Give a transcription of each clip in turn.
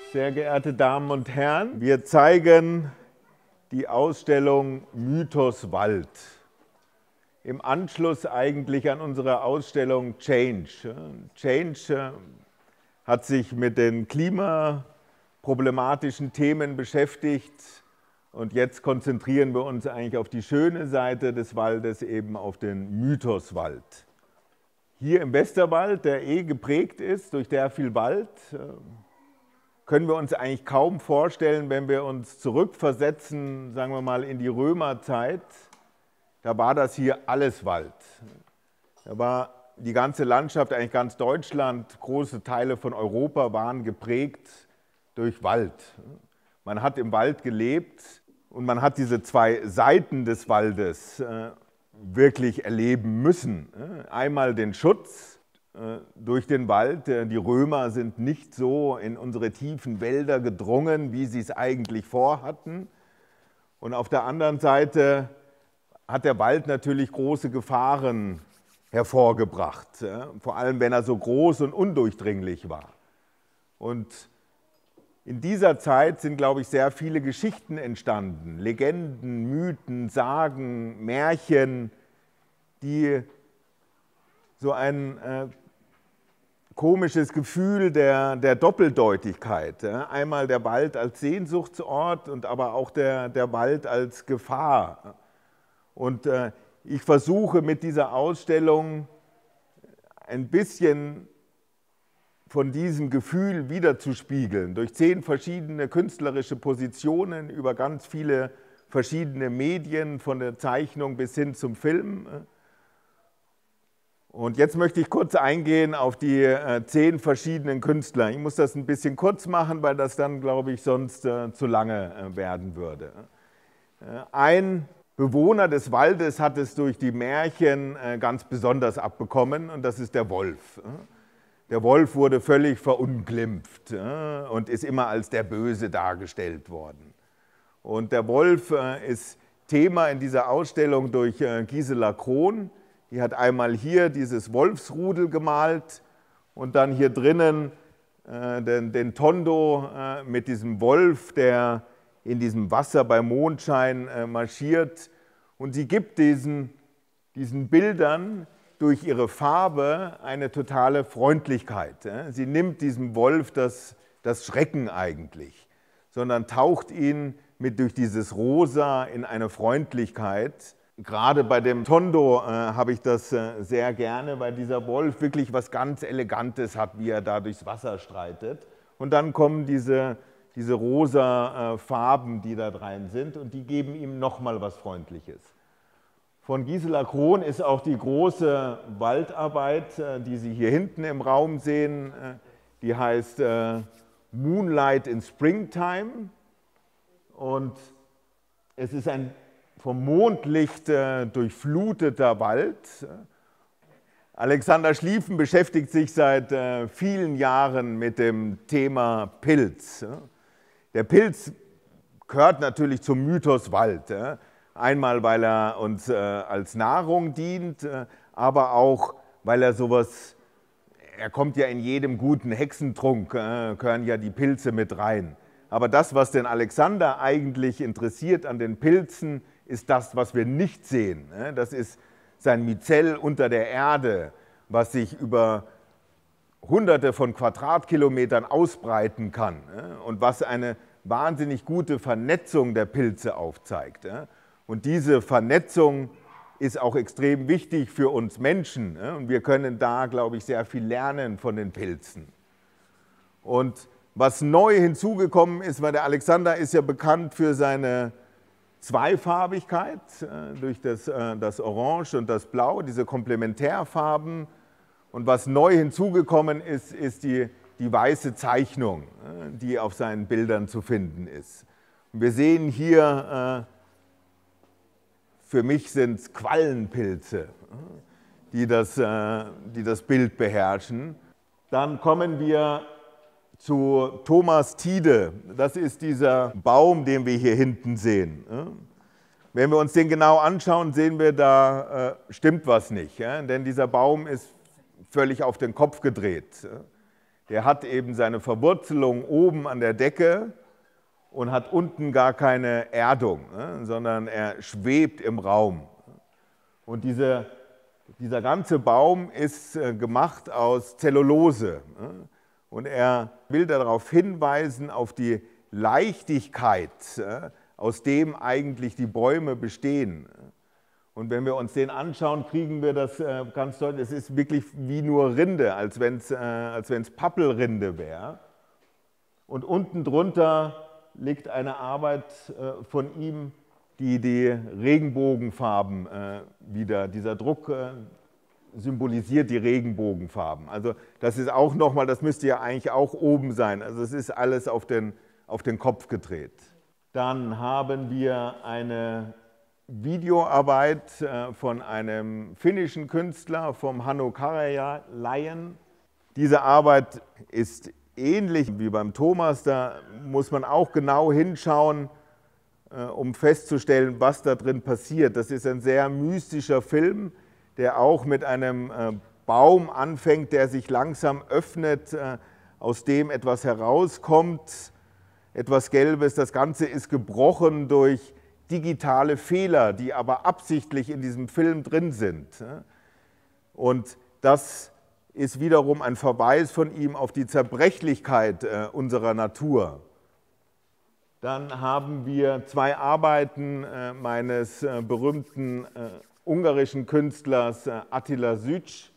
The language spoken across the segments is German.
Sehr geehrte Damen und Herren, wir zeigen die Ausstellung Mythos Wald. Im Anschluss eigentlich an unsere Ausstellung Change. Change hat sich mit den klimaproblematischen Themen beschäftigt und jetzt konzentrieren wir uns eigentlich auf die schöne Seite des Waldes, eben auf den Mythos Wald. Hier im Westerwald, der geprägt ist durch sehr viel Wald, können wir uns eigentlich kaum vorstellen, wenn wir uns zurückversetzen, sagen wir mal, in die Römerzeit. Da war das hier alles Wald. Da war die ganze Landschaft, eigentlich ganz Deutschland, große Teile von Europa waren geprägt durch Wald. Man hat im Wald gelebt und man hat diese zwei Seiten des Waldes wirklich erleben müssen. Einmal den Schutz durch den Wald. Die Römer sind nicht so in unsere tiefen Wälder gedrungen, wie sie es eigentlich vorhatten. Und auf der anderen Seite hat der Wald natürlich große Gefahren hervorgebracht, vor allem wenn er so groß und undurchdringlich war. Und in dieser Zeit sind, glaube ich, sehr viele Geschichten entstanden, Legenden, Mythen, Sagen, Märchen, die so ein komisches Gefühl der Doppeldeutigkeit, einmal der Wald als Sehnsuchtsort und aber auch der Wald als Gefahr. Und ich versuche mit dieser Ausstellung ein bisschen von diesem Gefühl wiederzuspiegeln, durch 10 verschiedene künstlerische Positionen, über ganz viele verschiedene Medien, von der Zeichnung bis hin zum Film. Und jetzt möchte ich kurz eingehen auf die 10 verschiedenen Künstler. Ich muss das ein bisschen kurz machen, weil das dann, glaube ich, sonst zu lange werden würde. Ein Bewohner des Waldes hat es durch die Märchen ganz besonders abbekommen, und das ist der Wolf. Der Wolf wurde völlig verunglimpft und ist immer als der Böse dargestellt worden. Und der Wolf ist Thema in dieser Ausstellung durch Gisela Krohn. Die hat einmal hier dieses Wolfsrudel gemalt und dann hier drinnen den Tondo mit diesem Wolf, der in diesem Wasser bei Mondschein marschiert. Und sie gibt diesen Bildern durch ihre Farbe eine totale Freundlichkeit. Sie nimmt diesem Wolf das Schrecken eigentlich, sondern taucht ihn durch dieses Rosa in eine Freundlichkeit. Gerade bei dem Tondo habe ich das sehr gerne, weil dieser Wolf wirklich was ganz Elegantes hat, wie er da durchs Wasser streitet. Und dann kommen diese rosa Farben, die da rein sind, und die geben ihm nochmal was Freundliches. Von Gisela Krohn ist auch die große Waldarbeit, die Sie hier hinten im Raum sehen, die heißt Moonlight in Springtime. Und es ist ein vom Mondlicht durchfluteter Wald. Alexander Schlieffen beschäftigt sich seit vielen Jahren mit dem Thema Pilz. Der Pilz gehört natürlich zum Mythos Wald. Einmal, weil er uns als Nahrung dient, aber auch, weil er kommt ja in jedem guten Hexentrunk, gehören ja die Pilze mit rein. Aber das, was den Alexander eigentlich interessiert an den Pilzen, ist das, was wir nicht sehen. Das ist sein Myzel unter der Erde, was sich über Hunderte von Quadratkilometern ausbreiten kann und was eine wahnsinnig gute Vernetzung der Pilze aufzeigt. Und diese Vernetzung ist auch extrem wichtig für uns Menschen. Und wir können da, glaube ich, sehr viel lernen von den Pilzen. Und was neu hinzugekommen ist, weil der Alexander ist ja bekannt für seine Zweifarbigkeit, durch das Orange und das Blau, diese Komplementärfarben. Und was neu hinzugekommen ist, ist die weiße Zeichnung, die auf seinen Bildern zu finden ist. Und wir sehen hier, für mich sind es Quallenpilze, die das Bild beherrschen. Dann kommen wir zu Thomas Tiede. Das ist dieser Baum, den wir hier hinten sehen. Wenn wir uns den genau anschauen, sehen wir, da stimmt was nicht. Denn dieser Baum ist völlig auf den Kopf gedreht. der hat eben seine Verwurzelung oben an der Decke und hat unten gar keine Erdung, sondern er schwebt im Raum. Und dieser ganze Baum ist gemacht aus Zellulose. Und er will darauf hinweisen, auf die Leichtigkeit, aus dem eigentlich die Bäume bestehen. Und wenn wir uns den anschauen, kriegen wir das ganz deutlich. Es ist wirklich wie nur Rinde, als wenn es Pappelrinde wäre. Und unten drunter liegt eine Arbeit von ihm, die Regenbogenfarben wieder, dieser Druck symbolisiert die Regenbogenfarben. Also das ist auch nochmal, das müsste ja eigentlich auch oben sein. Also es ist alles auf den Kopf gedreht. Dann haben wir eine Videoarbeit von einem finnischen Künstler, vom Hannu Karjalainen. Diese Arbeit ist ähnlich wie beim Thomas, da muss man auch genau hinschauen, um festzustellen, was da drin passiert. Das ist ein sehr mystischer Film, der auch mit einem Baum anfängt, der sich langsam öffnet, aus dem etwas herauskommt, etwas Gelbes. Das Ganze ist gebrochen durch digitale Fehler, die aber absichtlich in diesem Film drin sind. Und das ist wiederum ein Verweis von ihm auf die Zerbrechlichkeit unserer Natur. Dann haben wir zwei Arbeiten meines berühmten ungarischen Künstlers Attila Szücs.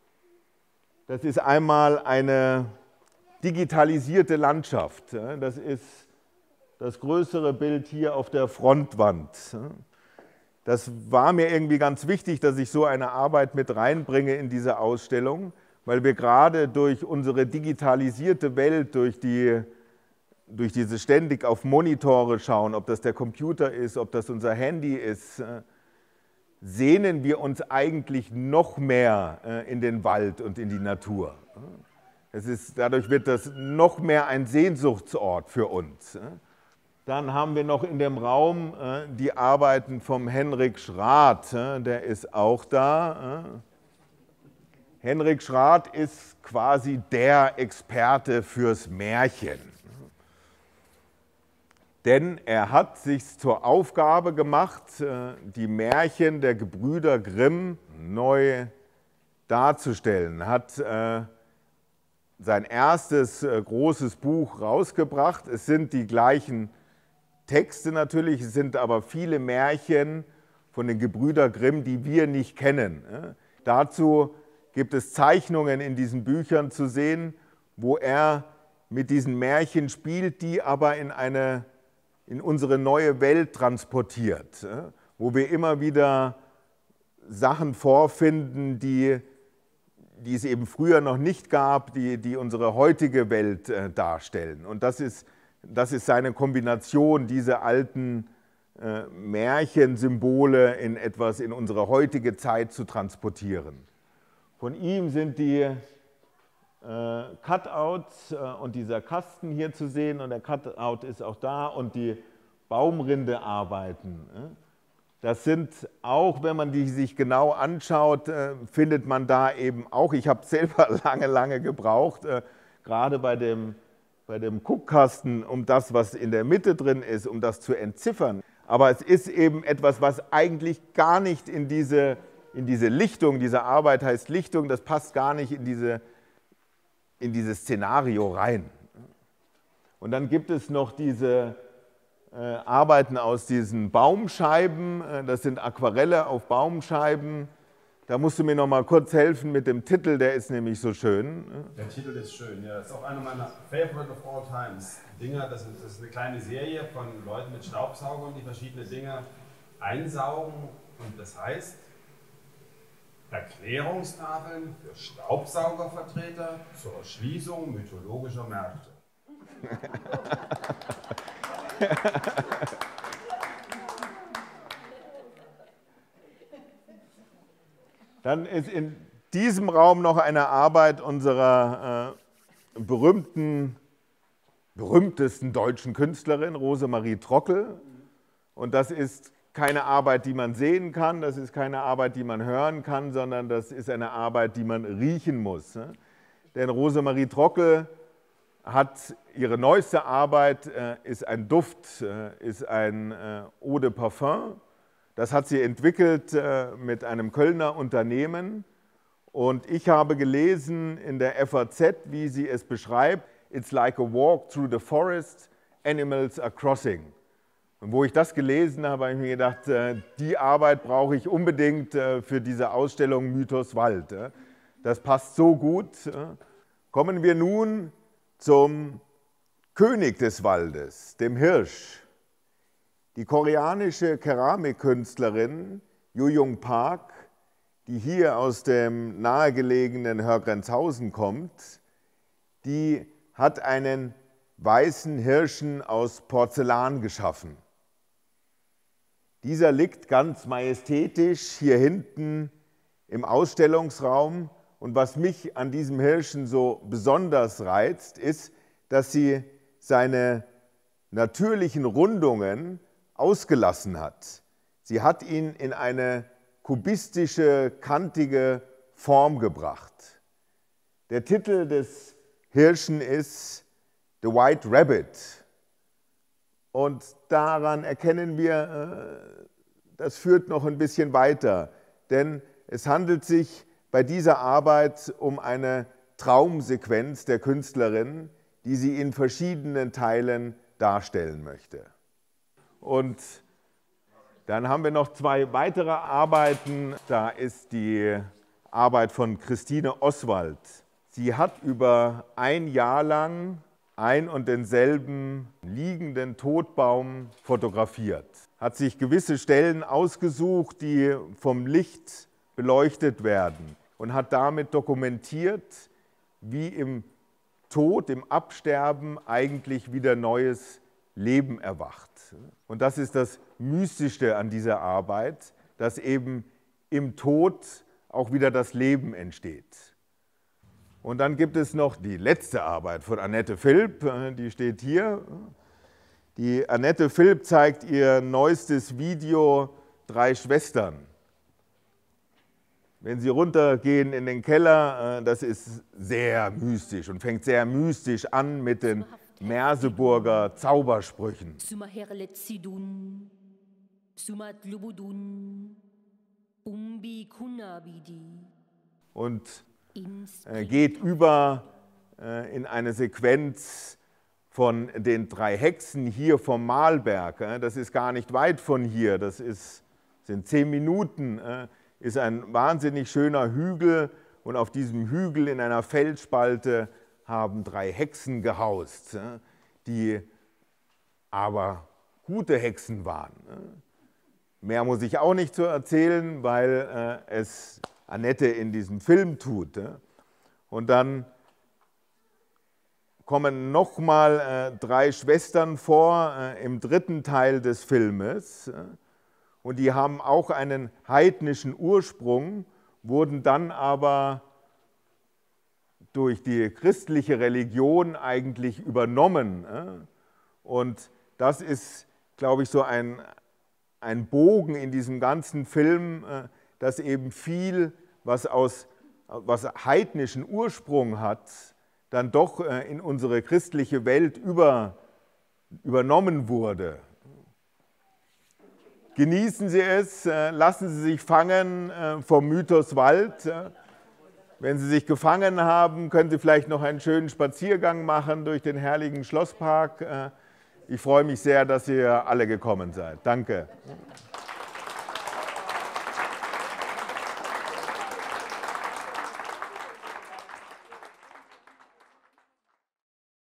Das ist einmal eine digitalisierte Landschaft. Das ist das größere Bild hier auf der Frontwand. Das war mir irgendwie ganz wichtig, dass ich so eine Arbeit mit reinbringe in diese Ausstellung, weil wir gerade durch unsere digitalisierte Welt, durch diese ständig auf Monitore schauen, ob das der Computer ist, ob das unser Handy ist, sehnen wir uns eigentlich noch mehr in den Wald und in die Natur. Dadurch wird das noch mehr ein Sehnsuchtsort für uns. Dann haben wir noch in dem Raum die Arbeiten vom Henrik Schrath, der ist auch da. Henrik Schrath ist quasi der Experte fürs Märchen. Denn er hat sich zur Aufgabe gemacht, die Märchen der Gebrüder Grimm neu darzustellen. Er hat sein erstes großes Buch rausgebracht. Es sind die gleichen Texte natürlich, es sind aber viele Märchen von den Gebrüder Grimm, die wir nicht kennen. Dazu gibt es Zeichnungen in diesen Büchern zu sehen, wo er mit diesen Märchen spielt, die aber in unsere neue Welt transportiert, wo wir immer wieder Sachen vorfinden, die es eben früher noch nicht gab, die unsere heutige Welt darstellen. Und das ist seine Kombination, diese alten Märchensymbole in unsere heutige Zeit zu transportieren. Von ihm sind die Cutouts und dieser Kasten hier zu sehen, und der Cutout ist auch da, und die Baumrindearbeiten. Das sind auch, wenn man die sich genau anschaut, findet man da eben auch, ich habe selber lange gebraucht, gerade bei dem Guckkasten, um das, was in der Mitte drin ist, um das zu entziffern. Aber es ist eben etwas, was eigentlich gar nicht in diese Lichtung, diese Arbeit heißt Lichtung, das passt gar nicht in dieses Szenario rein. Und dann gibt es noch diese Arbeiten aus diesen Baumscheiben, das sind Aquarelle auf Baumscheiben. Da musst du mir noch mal kurz helfen mit dem Titel, der ist nämlich so schön. Der Titel ist schön, ja. Das ist auch einer meiner Favorite of all times. Dinger, das ist eine kleine Serie von Leuten mit Staubsaugern, die verschiedene Dinge einsaugen. Und das heißt, Erklärungstafeln für Staubsaugervertreter zur Erschließung mythologischer Märkte. Dann ist in diesem Raum noch eine Arbeit unserer berühmtesten deutschen Künstlerin, Rosemarie Trockel. Und das ist keine Arbeit, die man sehen kann, das ist keine Arbeit, die man hören kann, sondern das ist eine Arbeit, die man riechen muss. denn Rosemarie Trockel hat ihre neueste Arbeit, ist ein Duft, ist ein Eau de Parfum. Das hat sie entwickelt mit einem Kölner Unternehmen. Und ich habe gelesen in der FAZ, wie sie es beschreibt, "It's like a walk through the forest, animals are crossing." Und wo ich das gelesen habe, habe ich mir gedacht, die Arbeit brauche ich unbedingt für diese Ausstellung Mythos Wald. Das passt so gut. Kommen wir nun zum König des Waldes, dem Hirsch. Die koreanische Keramikkünstlerin Yoo-Young Park, die hier aus dem nahegelegenen Hörgrenzhausen kommt, die hat einen weißen Hirschen aus Porzellan geschaffen. Dieser liegt ganz majestätisch hier hinten im Ausstellungsraum. Und was mich an diesem Hirschen so besonders reizt, ist, dass sie seine natürlichen Rundungen ausgelassen hat. Sie hat ihn in eine kubistische, kantige Form gebracht. Der Titel des Hirschen ist The White Rabbit. Und daran erkennen wir, das führt noch ein bisschen weiter, denn es handelt sich bei dieser Arbeit um eine Traumsequenz der Künstlerin, die sie in verschiedenen Teilen darstellen möchte. Und dann haben wir noch zwei weitere Arbeiten. Da ist die Arbeit von Christine Oswald. Sie hat über ein Jahr lang ein und denselben liegenden Todbaum fotografiert, hat sich gewisse Stellen ausgesucht, die vom Licht beleuchtet werden und hat damit dokumentiert, wie im Tod, im Absterben eigentlich wieder neues Leben erwacht. Und das ist das Mystische an dieser Arbeit, dass eben im Tod auch wieder das Leben entsteht. Und dann gibt es noch die letzte Arbeit von Annette Philipp, die steht hier. Die Annette Philipp zeigt ihr neuestes Video "Drei Schwestern". Wenn Sie runtergehen in den Keller, das ist sehr mystisch und fängt sehr mystisch an mit den Merseburger Zaubersprüchen. Und geht über in eine Sequenz von den 3 Hexen hier vom Malberg. Das ist gar nicht weit von hier, das sind 10 Minuten. Ist ein wahnsinnig schöner Hügel und auf diesem Hügel in einer Felsspalte haben 3 Hexen gehaust, die aber gute Hexen waren. Mehr muss ich auch nicht zu erzählen, weil es Annette in diesem Film tut. Und dann kommen nochmal 3 Schwestern vor im 3. Teil des Filmes. Und die haben auch einen heidnischen Ursprung, wurden dann aber durch die christliche Religion eigentlich übernommen. Und das ist, glaube ich, so ein Bogen in diesem ganzen Film, dass eben viel, was heidnischen Ursprung hat, dann doch in unsere christliche Welt übernommen wurde. Genießen Sie es, lassen Sie sich fangen vom Mythos Wald. Wenn Sie sich gefangen haben, können Sie vielleicht noch einen schönen Spaziergang machen durch den herrlichen Schlosspark. Ich freue mich sehr, dass ihr alle gekommen seid. Danke.